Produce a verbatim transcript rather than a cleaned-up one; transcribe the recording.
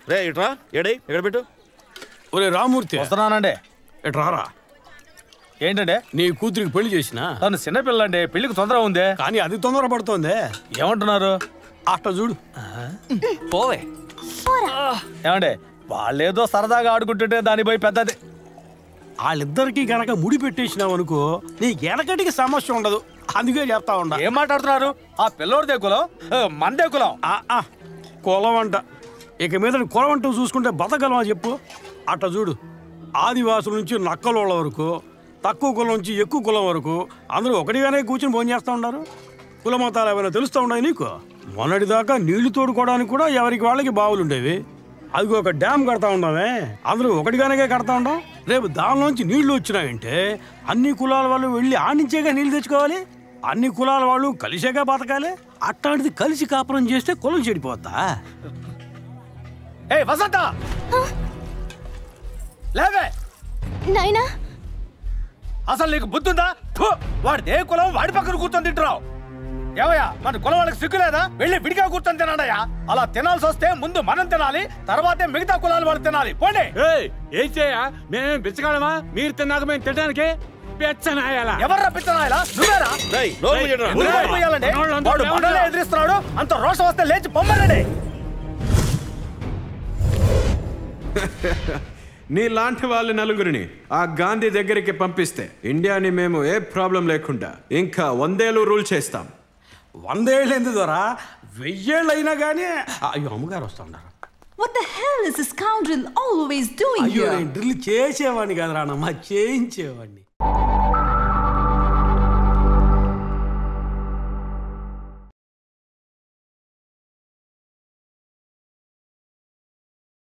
రే ఇట్రా ఏడై ఎక్కడ పెట్టు. ఒరే రామూర్తి వస్తున్నానండి. ఎట్రారా. ఏంటంటే నీ కూతురికి పెళ్లి చేసిన తను చిన్నపిల్లండి, పెళ్లికి తొందర ఉంది. కానీ అది తొందర పడుతోంది. ఏమంటున్నారు? అట్ట చూడు. పోవే. ఏమండి వాళ్ళేదో సరదాగా ఆడుకుంటుంటే దానిపై పెద్దది. వాళ్ళిద్దరికి గనక ముడి పెట్టేసినావు అనుకో నీ ఎనకటికి సమస్య ఉండదు. అందుకే చెప్తా ఉండ. ఏం మాట్లాడుతున్నారు? ఆ పిల్లోడిదే కులం, మందే కులం. కులం అంట. ఇక మీద కులం అంటూ చూసుకుంటే బతకగలవా చెప్పు. అట్ట చూడు, ఆదివాసుల నుంచి నక్కలోళ్ళ వరకు, తక్కువ కులం నుంచి ఎక్కువ కులం వరకు అందరూ ఒకటిగానే కూర్చొని భోజనం చేస్తూ ఉన్నారు. కుల మతాలు ఏమైనా తెలుస్తూ ఉన్నాయి నీకు? మొన్నటిదాకా నీళ్లు తోడుకోవడానికి కూడా ఎవరికి వాళ్ళకి బావులు ఉండేవి. అది ఒక డ్యామ్ కడతా ఉన్నామే, అందరూ ఒకటిగానే కడతా ఉంటాం. రేపు దానిలోంచి నీళ్లు వచ్చినాయంటే అన్ని కులాల వాళ్ళు వెళ్ళి ఆడించేగా నీళ్లు తెచ్చుకోవాలి. అన్ని కులాల వాళ్ళు కలిసేగా బతకాలి. అట్లాంటిది కలిసి కాపురం చేస్తే కులం చెడిపోద్దా? ఏ వసంత లేవే. నాయనా అసలు నీకు బుద్ధుందా? వాడిది ఏ కులం వాడి పక్కన కూర్చొని తింటున్నావు. ఏవయ్యా మన కులం వాళ్ళకి సిగ్గు లేదా? వెళ్ళి విడిగా కూర్చొని తినండియా. అలా తినాల్సి వస్తే ముందు మనం తినాలి, తర్వాతే మిగతా కులాలు వాళ్ళు తినాలి. పోండి. ఏం చేయా? మేమేం బిచ్చగాడమా? మీరు తిన్నాక మేము తినడానికి పెచ్చనాయాలా? ఎవర్రా పిచ్చనాయాలా? నువ్వేరా? వాడు మనల్ని ఎదిరిస్తున్నాడు. అంత రోషం వస్తే లేచి పొమ్మనండి. నీ లాంటి వాళ్ళ నలుగురిని ఆ గాంధీ దగ్గరికి పంపిస్తే ఇండియాని మేము ఏ ప్రాబ్లం లేకుండా ఇంకా వందేళ్ళు రూల్ చేస్తాం. వందేళ్ళు ఎందుకు దొరా, వెయ్యేళ్ళు అయినా కానీ. అయ్యో అమ్మగారు వస్తా ఉన్నారు. What the hell is this scoundrel always doing here? అయ్యో నేను డ్రిల్ చేసేవాడిని కదరా అన్నమ్మ, చేయించేవాడిని.